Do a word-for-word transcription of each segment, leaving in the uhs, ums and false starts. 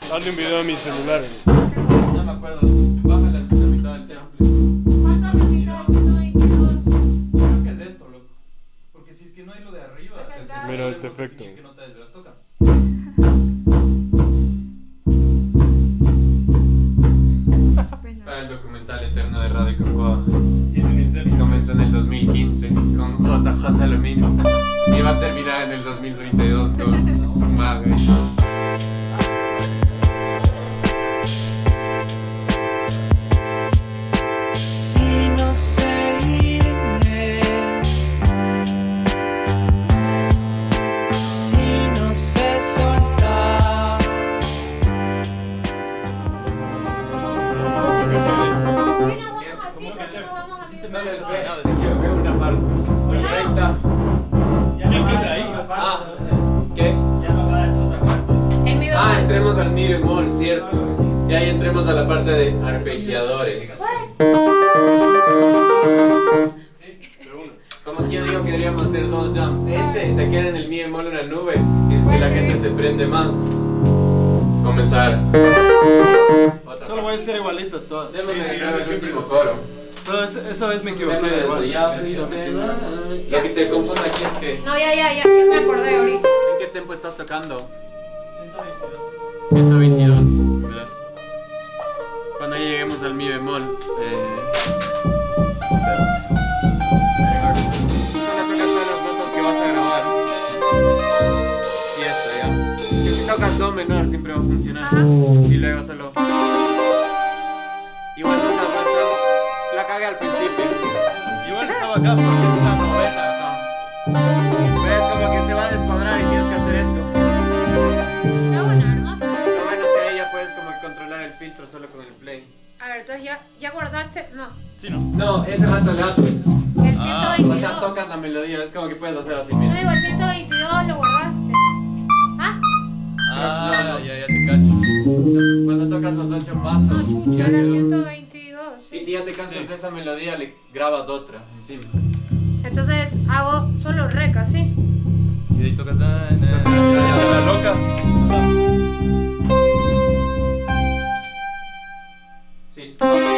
Hazle un video a mi celular. No me acuerdo. Bájale la mitad del temple. ¿Cuánto es la mitad de ciento veintidós? Creo que es de esto, loco. Porque si es que no hay lo de arriba, se, se Mira este efecto. que no te las tocan. Para el documental eterno de Radio Cocoa. Comenzó en el dos mil quince con J J Aluminio y va a terminar en el dos mil treinta y dos con Maga. Si no sé irme, si no sé soltar. Si nos vamos así, porque nos vamos a Sale el fe, así que veo una parte. Bueno, ahí está. Ya no queda ahí. Ah, ¿qué? Ya no va a dar otra parte. En mi Ah, entremos al mi bemol, cierto. Y ahí entremos a la parte de arpegiadores. Como que yo digo que deberíamos hacer dos jump. Ese se queda en el mi bemol en una nube. Y es que la gente se prende más. Comenzar. Otra Solo voy a hacer igualitas todas. Démosle de nuevo el último coro. So, esa, esa vez me equivoqué. Démosle Igual. eso, ya, Eso me fuiste, equivoqué. Lo que te confunde aquí es que... No, ya, ya, ya, ya me acordé ahorita. ¿En qué tempo estás tocando? ciento veintidós. ciento veintidós. Gracias. Cuando ya lleguemos al mi bemol, eh... espérate. Solo tocas todas las notas que vas a grabar. Y esto ya. Si es que tocas do menor siempre va a funcionar. Ajá. Y luego solo... Igual nunca va a estar... La cagué al principio. Igual estaba acá porque es una novela. Ves como que se va a descuadrar y tienes que hacer esto. Está bueno, hermoso. Lo bueno es que ahí ya puedes como que controlar el filtro solo con el play. A ver, entonces ya, ya guardaste. No. Sí, ¿no? No, ese rato le haces. El Ah, ciento veintidós. O sea, tocas la melodía, es como que puedes hacer así, mira. No, digo, el ciento veintidós lo guardaste. ¿Ah? Ah, No, no. ya, ya te cacho. Cuando tocas los ocho No, pasos, chucha, ya era quedó. ciento veintidós. Y si ya te cansas Sí. de esa melodía, le grabas otra encima. Entonces hago solo rec, ¿sí? Y de ahí tocas la, la, Tocas la- la loca. Sí.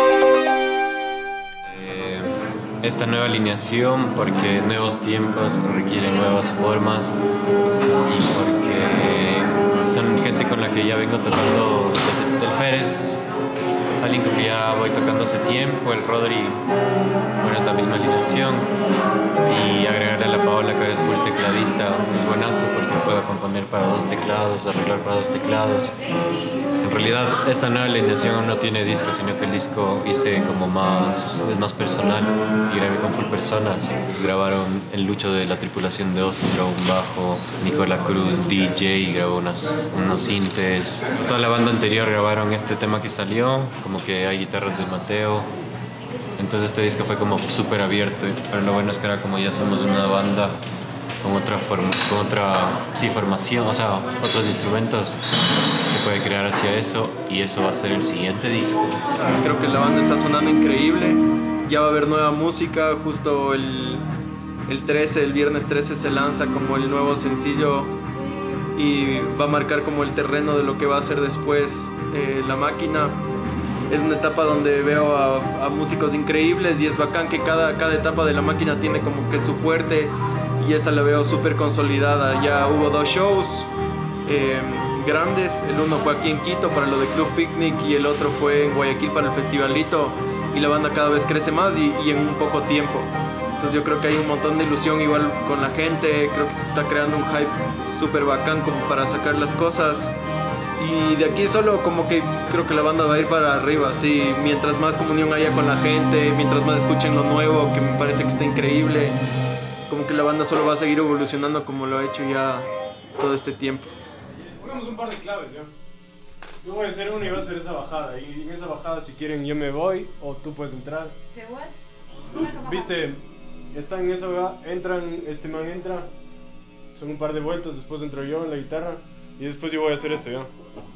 Eh, esta nueva alineación, porque nuevos tiempos requieren nuevas formas y porque son gente con la que ya vengo tocando desde el Férez, alguien con que ya voy tocando hace tiempo, el Rodri, bueno, es la misma alineación, y agregarle a la Paola, que ahora es full tecladista, es buenazo porque puedo componer para dos teclados, arreglar para dos teclados. En realidad esta nueva alineación no tiene disco, sino que el disco hice como más, es más personal, y grabé con full personas. Pues grabaron el Lucho de la tripulación de Osos, grabó un bajo, Nicola Cruz, D J, grabó unas, unos sintes. Toda la banda anterior grabaron este tema que salió, como que hay guitarras de Mateo. Entonces este disco fue como súper abierto, pero lo bueno es que ahora como ya somos una banda con otra forma, con otra sí, formación, o sea, otros instrumentos, se puede crear hacia eso, y eso va a ser el siguiente disco. Creo que la banda está sonando increíble. Ya va a haber nueva música. Justo el, el trece, el viernes trece se lanza como el nuevo sencillo y va a marcar como el terreno de lo que va a ser después eh, La Máquina. Es una etapa donde veo a, a músicos increíbles y es bacán que cada, cada etapa de La Máquina tiene como que su fuerte, y esta la veo súper consolidada. Ya hubo dos shows eh, grandes, el uno fue aquí en Quito para lo de Club Picnic y el otro fue en Guayaquil para el Festivalito, y la banda cada vez crece más y, y en un poco tiempo. Entonces yo creo que hay un montón de ilusión igual con la gente, creo que se está creando un hype súper bacán como para sacar las cosas. Y de aquí solo como que creo que la banda va a ir para arriba, sí, mientras más comunión haya con la gente, mientras más escuchen lo nuevo, que me parece que está increíble, como que la banda solo va a seguir evolucionando como lo ha hecho ya todo este tiempo. Pongamos un par de claves, ¿ya? Yo voy a hacer una y voy a hacer esa bajada, y en esa bajada si quieren yo me voy o tú puedes entrar. ¿Qué what? ¿Viste? Están en esa, ¿verdad? Entran, este man entra, son un par de vueltas, después entro yo en la guitarra y después yo voy a hacer esto, ¿ya?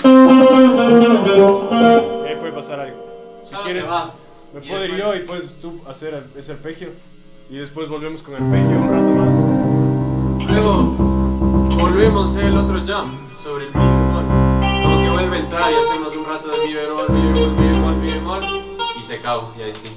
Y ahí puede pasar algo. Si ¿A dónde quieres, vas? me Y puedo ir después- yo y puedes tú hacer ese arpegio y después volvemos con arpegio un rato más. Luego volvemos a hacer el otro jump sobre el mismo bemol. Como que vuelve a guitarra y hacemos un rato de mi bemol, mi bemol, mi bemol, mi bemol y se acabó, y ahí sí.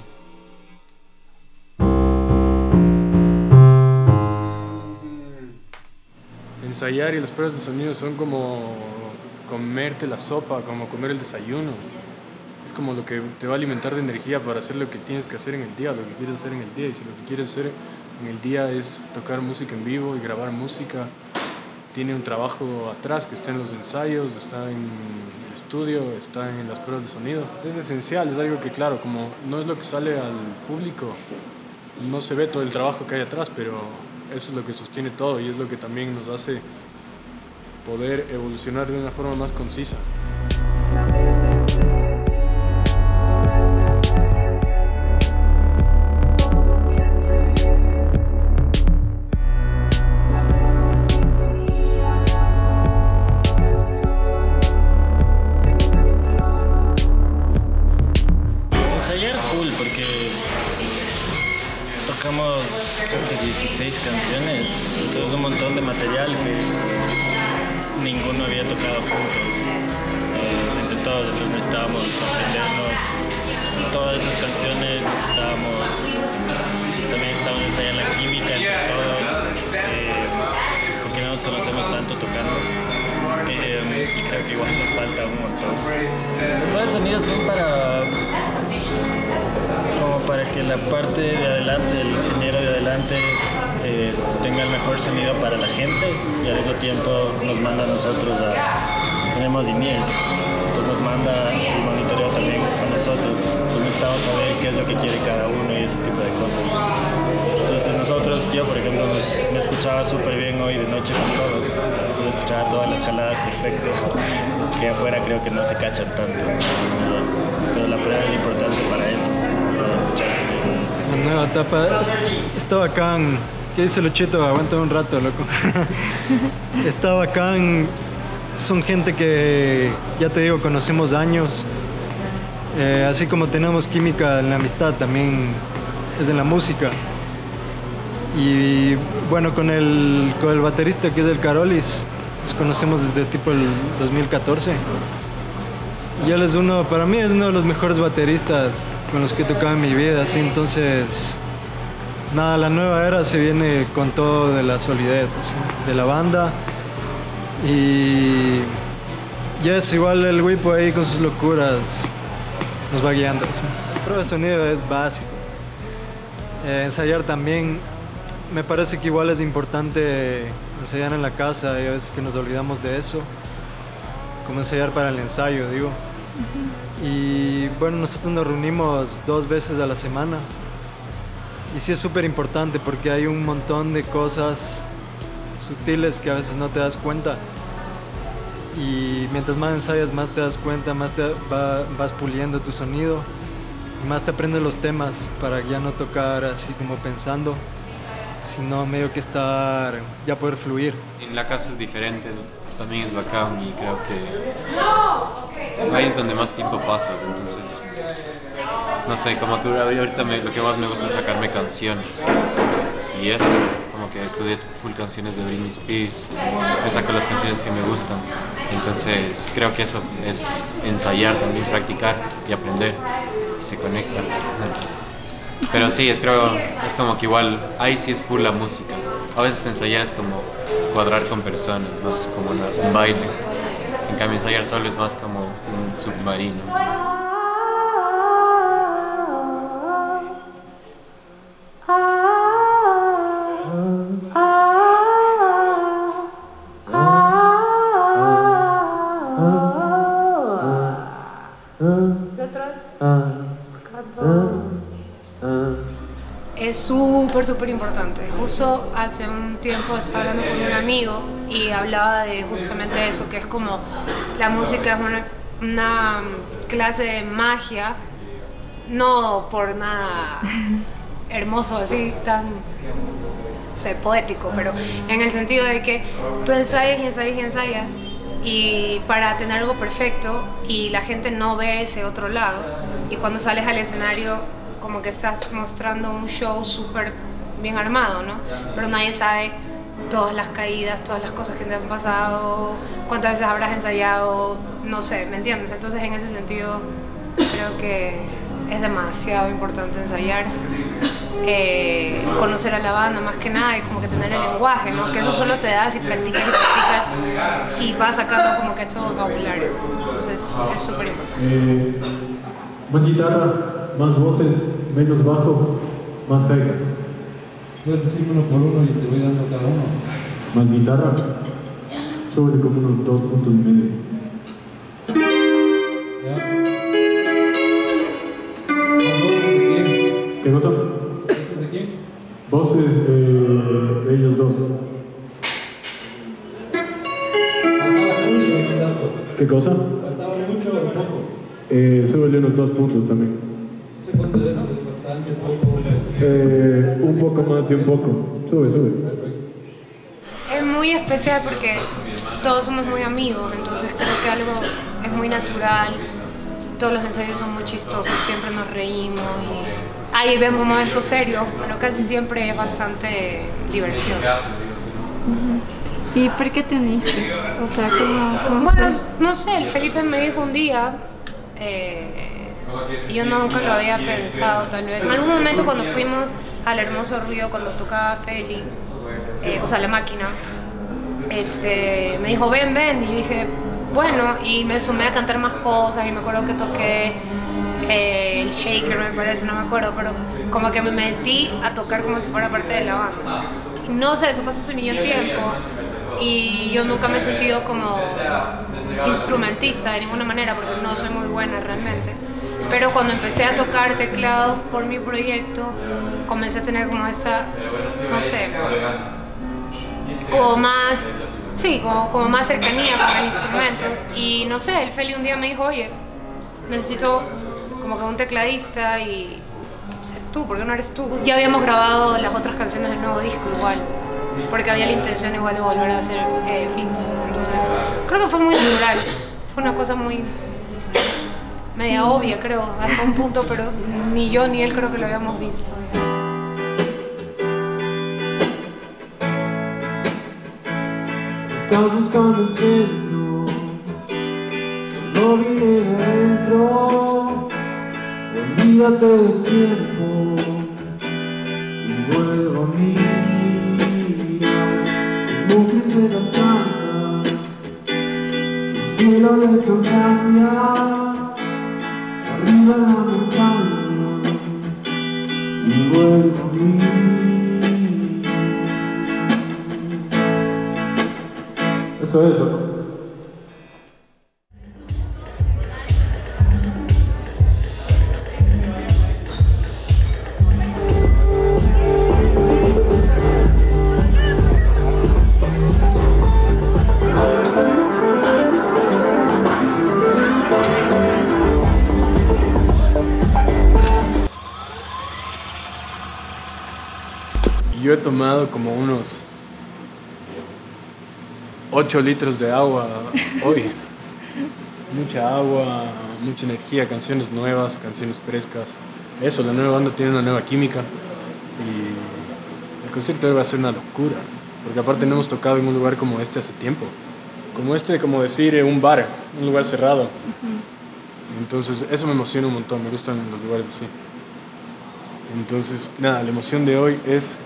Ensayar y las pruebas de sonido son como comerte la sopa, como comer el desayuno. Es como lo que te va a alimentar de energía para hacer lo que tienes que hacer en el día, lo que quieres hacer en el día. Y si lo que quieres hacer en el día es tocar música en vivo y grabar música, tiene un trabajo atrás que está en los ensayos, está en el estudio, está en las pruebas de sonido. Es esencial, es algo que, claro, como no es lo que sale al público, no se ve todo el trabajo que hay atrás, pero eso es lo que sostiene todo y es lo que también nos hace poder evolucionar de una forma más concisa. Ensayar full porque tocamos creo que dieciséis canciones, entonces un montón de material que ninguno había tocado juntos, eh, entre todos, entonces necesitábamos aprendernos todas esas canciones, necesitábamos también necesitábamos ensayar la química entre todos, eh, porque no nos conocemos tanto tocando, eh, y creo que igual nos falta un montón. Las pruebas de sonido son para como para que la parte de adelante, el ingeniero de adelante, eh, tenga el mejor sonido para la gente y al mismo tiempo nos manda a nosotros a... tenemos in-ears, entonces nos manda el monitoreo también a nosotros, entonces necesitamos saber qué es lo que quiere cada uno y ese tipo de cosas. Entonces nosotros, yo por ejemplo, me, me escuchaba súper bien hoy de noche con todos, entonces escuchaba todas las jaladas perfecto, que afuera creo que no se cachan tanto, pero la prueba es importante para eso. La nueva etapa está bacán. ¿Qué dice Luchito? Aguanta un rato, loco. Está bacán. Son gente que, ya te digo, conocemos años. Eh, así como tenemos química en la amistad, también es en la música. Y bueno, con el, con el baterista que es el Carolis, nos conocemos desde tipo el dos mil catorce. Y él es uno, para mí es uno de los mejores bateristas con los que he tocado en mi vida, así. Entonces, nada, la nueva era se viene con todo de la solidez, así, de la banda. Y ya es igual el Wipo ahí con sus locuras nos va guiando, así. La prueba de sonido es básico. Eh, ensayar también, me parece que igual es importante ensayar en la casa, y a veces que nos olvidamos de eso, como ensayar para el ensayo, digo. Y bueno, nosotros nos reunimos dos veces a la semana y sí es súper importante porque hay un montón de cosas sutiles que a veces no te das cuenta, y mientras más ensayas más te das cuenta, más te va, vas puliendo tu sonido y más te aprendes los temas para ya no tocar así como pensando, sino medio que estar, ya poder fluir. En la casa es diferente, es, también es bacán y creo que ahí es donde más tiempo pasas, entonces no sé, como que ahorita me, lo que más me gusta es sacarme canciones y eso, como que estudié full canciones de Britney Spears, me saco las canciones que me gustan, entonces creo que eso es ensayar también, practicar y aprender y se conectan. Pero sí, es, creo, es como que igual, ahí sí es full la música. A veces ensayar es como cuadrar con personas, más como una, un baile. En cambio, ensayar solo es más como un submarino. Es súper, súper importante. Justo hace un tiempo estaba hablando con un amigo y hablaba de justamente eso, que es como la música es una, una clase de magia, no por nada hermoso así, tan, no sé, poético, pero en el sentido de que tú ensayas y ensayas y ensayas y para tener algo perfecto y la gente no ve ese otro lado, y cuando sales al escenario como que estás mostrando un show súper bien armado, ¿no? Pero nadie sabe todas las caídas, todas las cosas que te han pasado, cuántas veces habrás ensayado, no sé, ¿me entiendes? Entonces en ese sentido creo que es demasiado importante ensayar, eh, conocer a la banda más que nada y como que tener el lenguaje, ¿no? Que eso solo te da si practicas y practicas y vas sacando como que este vocabulario. Entonces es súper importante. Eh, más guitarra, más voces, menos bajo, más hi-hat. Puedes decir uno por uno y te voy dando cada uno. Más guitarra, sobre como unos dos puntos y medio. ¿Ya? ¿Las voces de quién? ¿Qué cosa? ¿Voces de quién? Voces eh, de ellos dos. Faltaba casi lo tanto. ¿Qué cosa? Faltaba mucho o poco. Eh, súbele unos dos puntos también. No sé cuánto de eso es bastante, poco. Eh, un poco más de un poco. Sube, sube. Es muy especial porque todos somos muy amigos, entonces creo que algo es muy natural. Todos los ensayos son muy chistosos, siempre nos reímos y ahí vemos momentos serios, pero casi siempre es bastante diversión. ¿Y por qué te uniste? O sea, ¿cómo, cómo Bueno, fue? no sé, el Felipe me dijo un día, eh, y yo nunca lo había pensado tal vez. En algún momento cuando fuimos al Hermoso Ruido, cuando tocaba Feli, eh, o sea, la máquina, este, me dijo, ven, ven, y yo dije, bueno, y me sumé a cantar más cosas, y me acuerdo que toqué eh, el Shaker, me parece, no me acuerdo, pero como que me metí a tocar como si fuera parte de la banda. Y no sé, eso pasó hace un millón de tiempo, y yo nunca me he sentido como instrumentista de ninguna manera, porque no soy muy buena realmente. Pero cuando empecé a tocar teclados por mi proyecto, comencé a tener como esa, no sé, como más, sí, como, como más cercanía con el instrumento. Y no sé, el Feli un día me dijo, oye, necesito como que un tecladista y sé tú, ¿por qué no eres tú? Ya habíamos grabado las otras canciones del nuevo disco igual, porque había la intención igual de volver a hacer eh, feats. Entonces creo que fue muy natural, fue una cosa muy media obvia, creo, hasta un punto, pero ni yo ni él creo que lo habíamos visto. Estás buscando el centro, no vine de adentro, olvídate del tiempo y vuelvo a mirar cómo crecen las plantas, el cielo lento cambia. Arriba la montaña y vuelvo a mí. Eso es, loco. Yo he tomado como unos ocho litros de agua hoy. Mucha agua, mucha energía, canciones nuevas, canciones frescas. Eso, la nueva banda tiene una nueva química y el concierto hoy va a ser una locura. Porque aparte no hemos tocado en un lugar como este hace tiempo. Como este, como decir, un bar, un lugar cerrado. Entonces eso me emociona un montón, me gustan los lugares así. Entonces, nada, la emoción de hoy es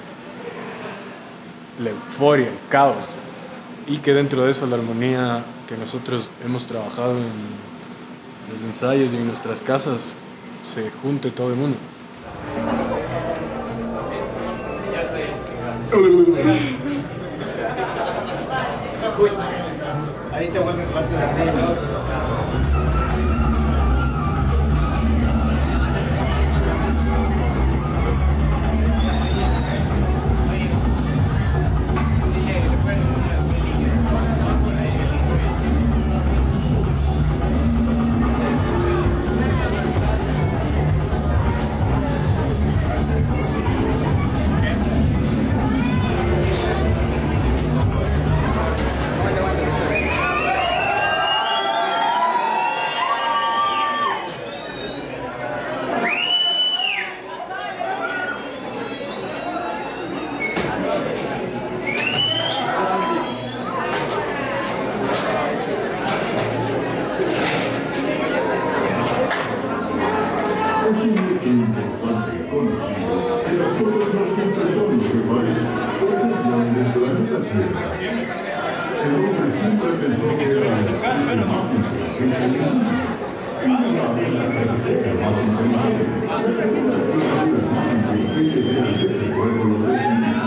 la euforia, el caos, y que dentro de eso la armonía que nosotros hemos trabajado en los ensayos y en nuestras casas se junte todo el mundo. Ahí te vuelve parte de la media. cosas no siempre son lo que parecen. Por ejemplo, en el planeta Tierra, el hombre siempre pensó que era la especie más inteligente del mundo. Y no la tercera más inteligente. La segunda de las criaturas más inteligentes era el jefe, cuando los reptilianos.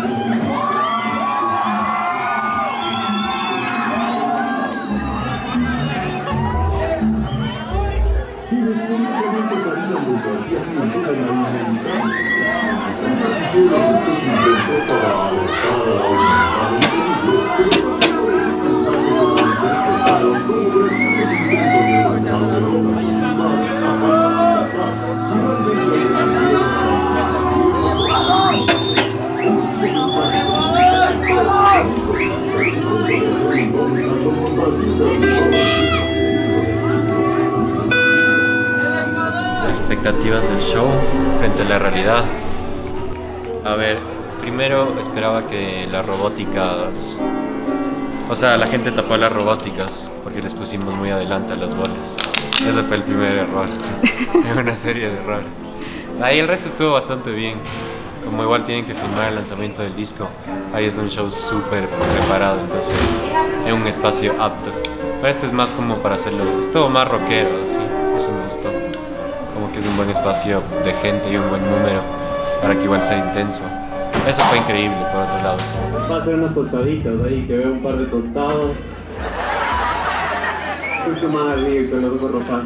Quienes inicialmente sabían lo que hacían eran alimentados. Casi hicieron muchos intentos para adoptar a la humanidad en peligro, pero cazadores y pensadores interpretaron como precisos intentos de dañar de la otra sociedad. Finalmente decidieron Expectativas del show frente a la realidad. A ver, primero esperaba que las robóticas, o sea, la gente tapó las robóticas porque les pusimos muy adelante a las bolas. Ese fue el primer error en una serie de errores. Ahí el resto estuvo bastante bien. Como igual tienen que filmar el lanzamiento del disco, ahí es un show súper preparado, entonces en un espacio apto. Pero este es más como para hacerlo, estuvo más rockero, sí, eso me gustó. Como que es un buen espacio de gente y un buen número para que igual sea intenso. Eso fue increíble, por otro lado. Va a hacer unas tostaditas ahí, que veo un par de tostados. Justo más arriba con los ojos rojazos.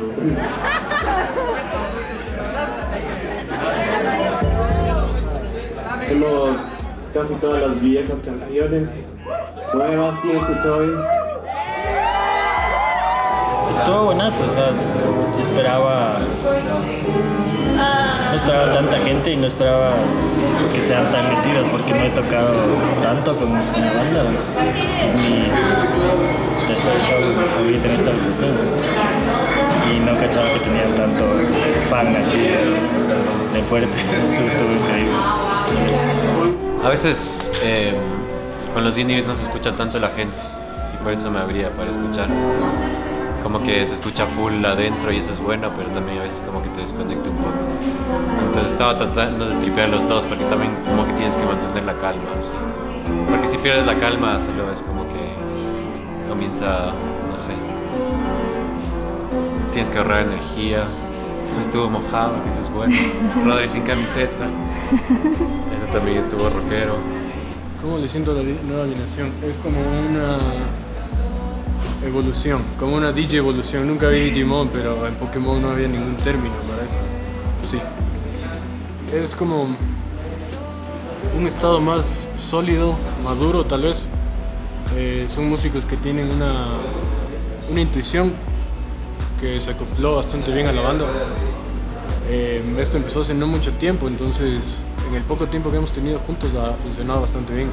Hemos casi todas las viejas canciones. Nuevas, ¿quién escuchó hoy? Estuvo buenazo, o sea, esperaba, no esperaba tanta gente y no esperaba que sean tan metidos porque no he tocado tanto como con la banda. Es mi tercer show ahorita en esta ocasión y no cachaba que tenían tanto fan así de, de fuerte, entonces estuvo increíble. A veces eh, con los indies no se escucha tanto la gente y por eso me abría para escuchar. Como que se escucha full adentro y eso es bueno, pero también a veces como que te desconecta un poco. Entonces estaba tratando de tripear los dos porque también como que tienes que mantener la calma, ¿sí? Porque si pierdes la calma solo es como que comienza, no sé, tienes que ahorrar energía. Estuvo mojado, que eso es bueno. Rodri sin camiseta, eso también estuvo rockero. ¿Cómo le siento a la nueva alineación? Es como una evolución, como una D J evolución. Nunca vi Digimon, pero en Pokémon no había ningún término para eso. Sí. Es como un estado más sólido, maduro tal vez. Eh, son músicos que tienen una, una intuición que se acopló bastante bien a la banda. Eh, esto empezó hace no mucho tiempo, entonces en el poco tiempo que hemos tenido juntos ha funcionado bastante bien.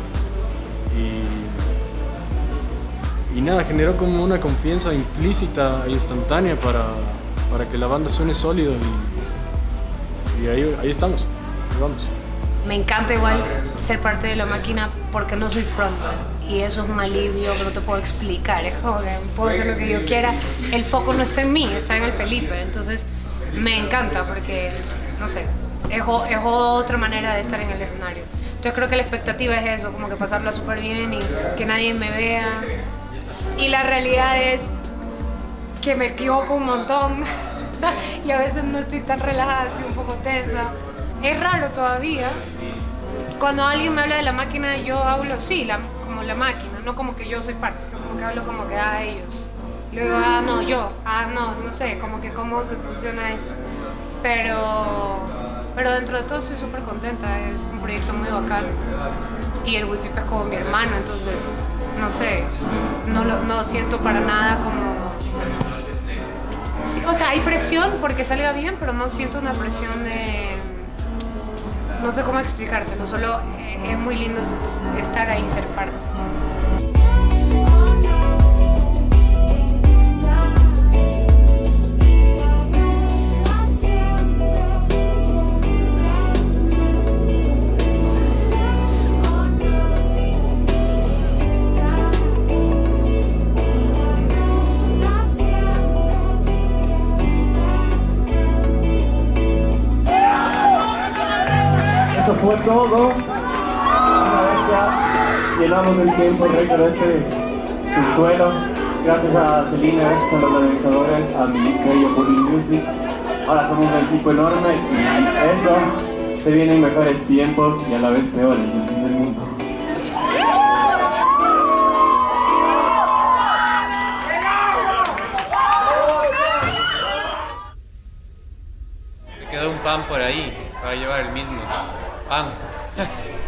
Y, y nada, generó como una confianza implícita e instantánea para, para que la banda suene sólido y, y ahí, ahí estamos, ahí vamos. Me encanta igual ser parte de La Máquina porque no soy frontman y eso es un alivio que no te puedo explicar. Es como que puedo hacer lo que yo quiera, el foco no está en mí, está en el Felipe. Entonces me encanta porque, no sé, es, es otra manera de estar en el escenario. Entonces creo que la expectativa es eso, como que pasarla súper bien y que nadie me vea. Y la realidad es que me equivoco un montón y a veces no estoy tan relajada, estoy un poco tensa. Es raro todavía. Cuando alguien me habla de La Máquina, yo hablo, sí, la, como La Máquina, no como que yo soy parte, sino como que hablo como que a ah, ellos. Luego, ah, no, yo, ah, no, no sé, como que cómo se funciona esto. Pero, pero dentro de todo estoy súper contenta, es un proyecto muy bacán. Y el Whip es como mi hermano, entonces, no sé, no lo no siento para nada como... Sí, o sea, hay presión porque salga bien, pero no siento una presión de... No sé cómo explicártelo, solo eh, es muy lindo estar ahí y ser parte. Eso fue todo. Una vez ya llenamos el tiempo récord este subsuelo. Gracias a Celina, a los organizadores, a mi sello Bully Music. Ahora somos un equipo enorme y eso, se vienen mejores tiempos y a la vez peores, el fin del mundo. Me quedó un pan por ahí para llevar el mismo. Pan.